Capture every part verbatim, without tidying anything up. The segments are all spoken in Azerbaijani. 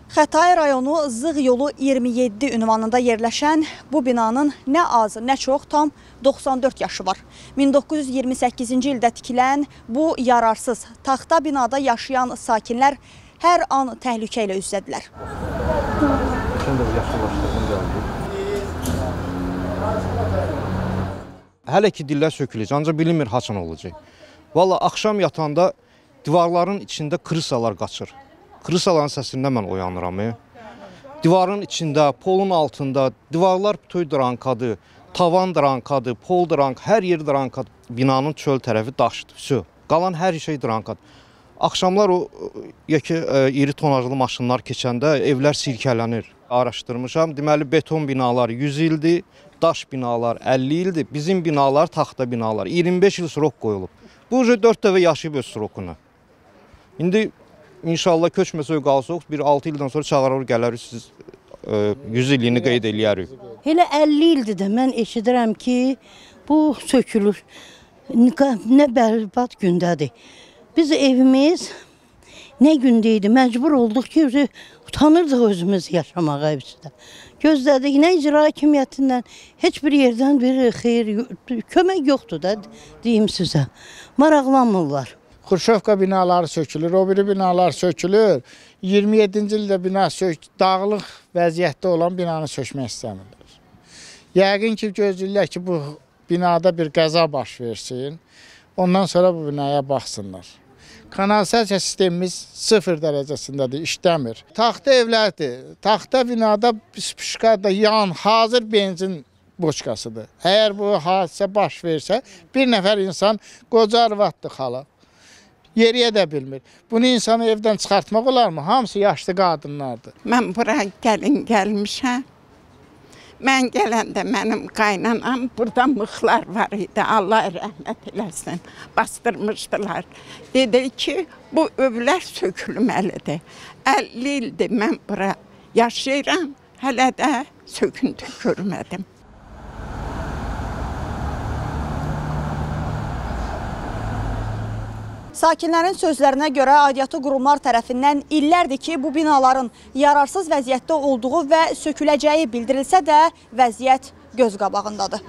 Xətai rayonu Zığ yolu iyirmi yeddi ünvanında yerləşən bu binanın nə az, nə çox tam doxsan dörd yaşı var. min doqquz yüz iyirmi səkkizinci ildə tikilən bu yararsız taxta binada yaşayan sakinlər hər an təhlükə ilə üzdədirlər. Hələ ki dillər söküləcək, ancaq bilinmir haçan olacaq. Valla axşam yatanda divarların içində krisalar qaçır. Krisaların səsində mən oyanıram. Divarın içində, polun altında, divarlar bütün drankadır, tavan drankadır, pol drank, hər yer drankadır. Binanın çöl tərəfi daşdır, su. Qalan hər şey drankadır. Axşamlar o yeki iri tonajlı maşınlar keçəndə evlər sirkələnir. Araşdırmışam, deməli beton binalar yüz ildir, daş binalar əlli ildir, bizim binalar taxta binalar. iyirmi beş il srok qoyulub. Bu dörd dəfə yaşayıb öz srokunu. İndi İnşallah köçməsə qalsaq, bir altı ildən sonra çağırır, gələrik, siz e, yüz illiyini qeyd eləyərik. Elə əlli ildir də mən eşidirəm ki, bu sökülür. Nə bərbad gündədir. Biz evimiz nə gündə idi, məcbur olduq ki, utanırdıq özümüz yaşamağa evimizdə. Gözlədik, nə icra hakimiyyətindən, heç bir yerdən bir xeyir, kömək yoxdur da, deyim sizə. Maraqlanmırlar. Xruşovka binaları sökülür, o biri binalar sökülür. iyirmi yeddinci ildə bina sök, dağlıq vəziyyətdə olan binanı sökmək istəmirlər. Yəqin ki, gözləyirlər ki, bu binada bir qəza baş versin. Ondan sonra bu binaya baxsınlar. Kanalizasiya sistemimiz sıfır dərəcəsindədir, işləmir. Taxta evlərdir. Taxta binada spişkada yan hazır benzin boçkasıdır. Əgər bu hadisə baş versə, bir nəfər insan qoca arvaddır xala. Yeriyə də bilmir. Bunu insanı evdən çıxartmaq olarmı? Hamısı yaşlı qadınlardır. Mən bura gəlin gəlmişəm. Mən gələndə mənim qaynanam, burada mıxlar var idi. Allah rəhmət eləsin. Bastırmışdılar. Dedi ki, bu övlər sökülməlidir. əlli ildir mən bura yaşayıram. Hələ də söküntü görmədim. Sakinlərin sözlərinə görə aidiyyatı qurumlar tərəfindən illərdir ki, bu binaların yararsız vəziyyətdə olduğu və söküləcəyi bildirilsə də vəziyyət göz qabağındadır.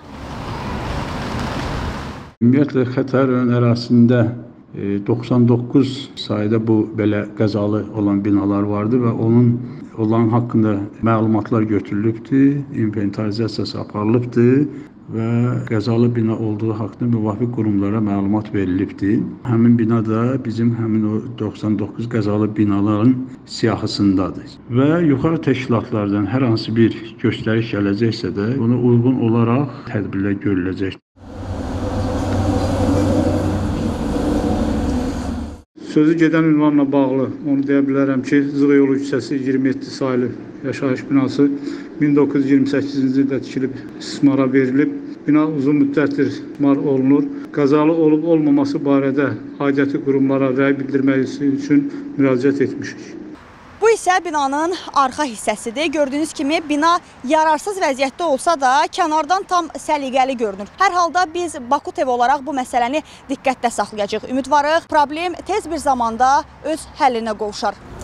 Ümumiyyətlə, Xətai rayon ərazisində doxsan doqquz sayda bu belə qəzalı olan binalar vardı və onun olan haqqında məlumatlar götürülübdür, inventarizasiyası aparılıbdır və qəzalı bina olduğu haqqında müvafiq qurumlara məlumat verilibdir. Həmin bina da bizim həmin o doxsan doqquz qəzalı binaların siyahısındadır. Və yuxarı təşkilatlardan hər hansı bir göstəriş gələcəksə də buna uyğun olaraq tədbirlər görüləcək. Sözü gedən ünvanla bağlı onu deyə bilərəm ki, Zığ yolu küçəsi iyirmi yeddi saylı yaşayış binası min doqquz yüz iyirmi səkkizinci ildə tikilib istismara verilib. Bina uzun müddətdir istismar olunur. Qəzalı olub olmaması barədə aidiyyatı qurumlara rəy bildirməsi üçün müraciət etmişik. Bu isə binanın arxa hissəsidir. Gördüyünüz kimi bina yararsız vəziyyətdə olsa da kənardan tam səliqəli görünür. Hər halda biz Baku T V olaraq bu məsələni diqqətdə saxlayacağıq. Ümidvarıq, problem tez bir zamanda öz həllinə qovuşar.